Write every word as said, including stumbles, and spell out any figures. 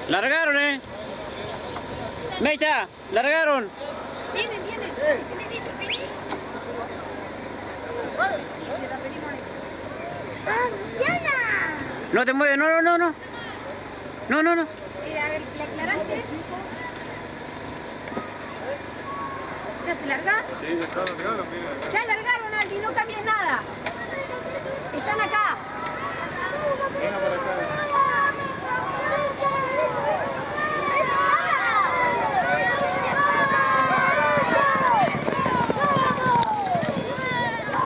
Largaron, eh. Mecha, largaron. Vienen, vienen. ¡Ah, Luciana! No te mueves, no, no, no, no. No, no, no. Eh, a ver, ¿le aclaraste? ¿Ya se larga? Sí, ya está largado, mira. Ya largaron, Aldi, no cambies nada. Están acá. Venga para acá.